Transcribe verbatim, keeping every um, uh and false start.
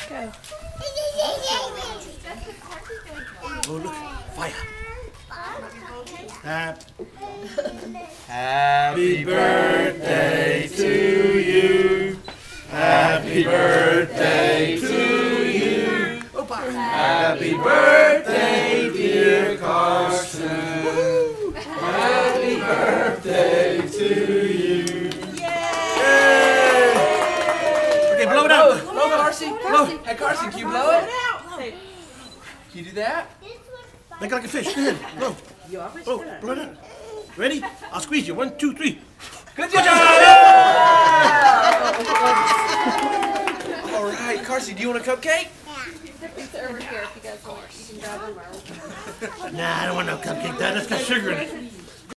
Go. Oh, look. Fire. Happy, Happy birthday to you. Happy birthday to you. oh, bye. Happy birthday, dear Carson. Happy birthday to you. Okay, blow it out. Blow, Carson. Blow. Hey, Carson, can you blow it? Can you do that? Make it like a fish. Go ahead. Blow. Oh, blow it out. Ready? I'll squeeze you. One, two, three. Good job! All right, Carson, do you want a cupcake? It's over here if you guys want. You can grab one. Nah, I don't want no cupcake. Dad, that's got sugar in it.